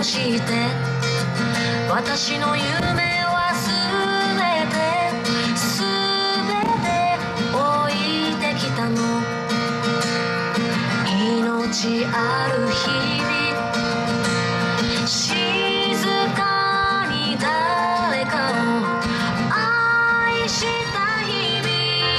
して私の夢はすべて置いてきたの。命ある日々静かに誰かを愛した日々。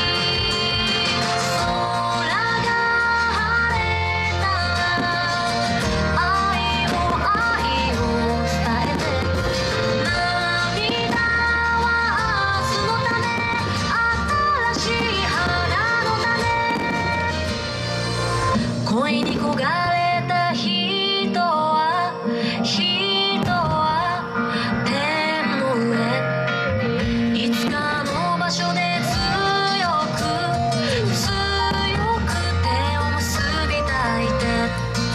空が晴れたら愛を伝えて、涙は明日のため、新しい花の種。恋に焦がれた人は天の上、いつかの場所で強く手を結びたいて、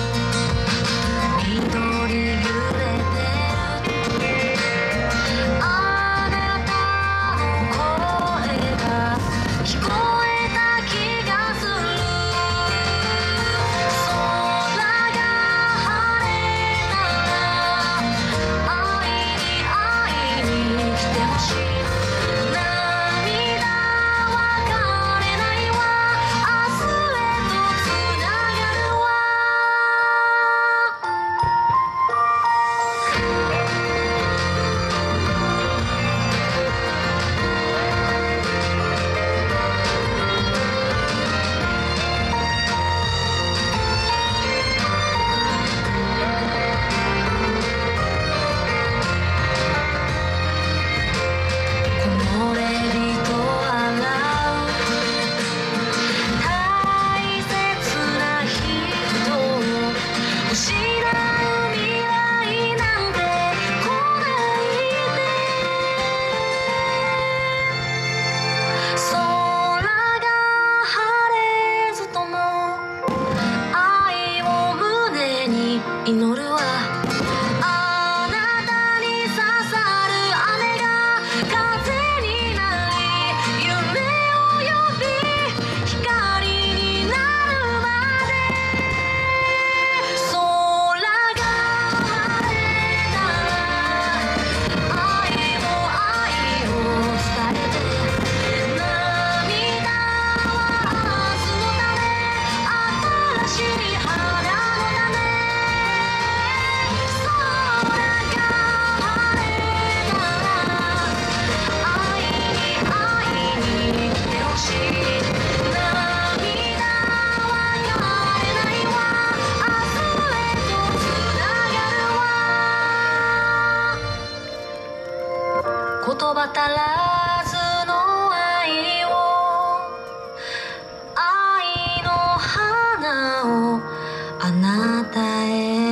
緑揺れてるあなたの声が聞こえた気がする。空が晴れたら会いに来てほしい。涙は枯れないわ、明日へとつながるわ。木漏れ日と洗う大切な人を失う未来なんて来ないで。空が晴れずとも愛を胸に祈るわ。あなたに刺さる雨が風になり、夢を呼び光になるまで。空が晴れたら愛を伝えて、涙は明日のため、新しい花の種。空が晴れたら会いに来てほしい。涙は枯れないわ、明日へとつながるわ。言葉足らずの愛を、愛の花をあなたへ。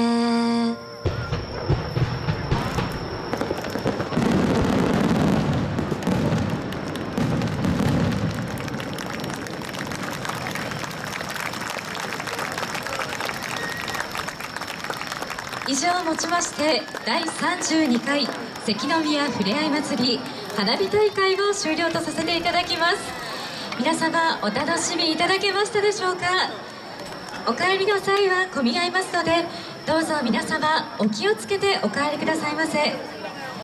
以上をもちまして第32回関宮ふれあい祭り花火大会を終了とさせていただきます。皆様お楽しみいただけましたでしょうか。お帰りの際は混み合いますので、どうぞ皆様お気をつけてお帰りくださいませ。